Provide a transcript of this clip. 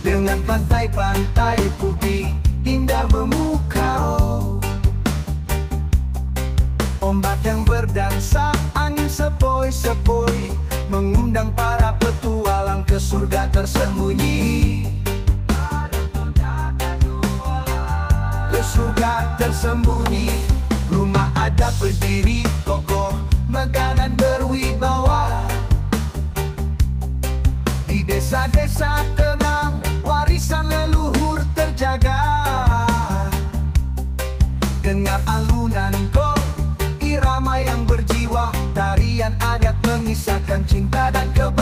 Dengan pantai-pantai putih indah memukau, ombak yang berdansa, angin sepoi-sepoi mengundang para petualang ke surga tersembunyi. Ke surga tersembunyi, rumah adat berdiri kokoh, makanan berwibawa. Di desa-desa tenang, warisan leluhur terjaga. Dengar alunan gong, irama yang berjiwa, tarian adat mengisahkan cinta dan kebahagiaan.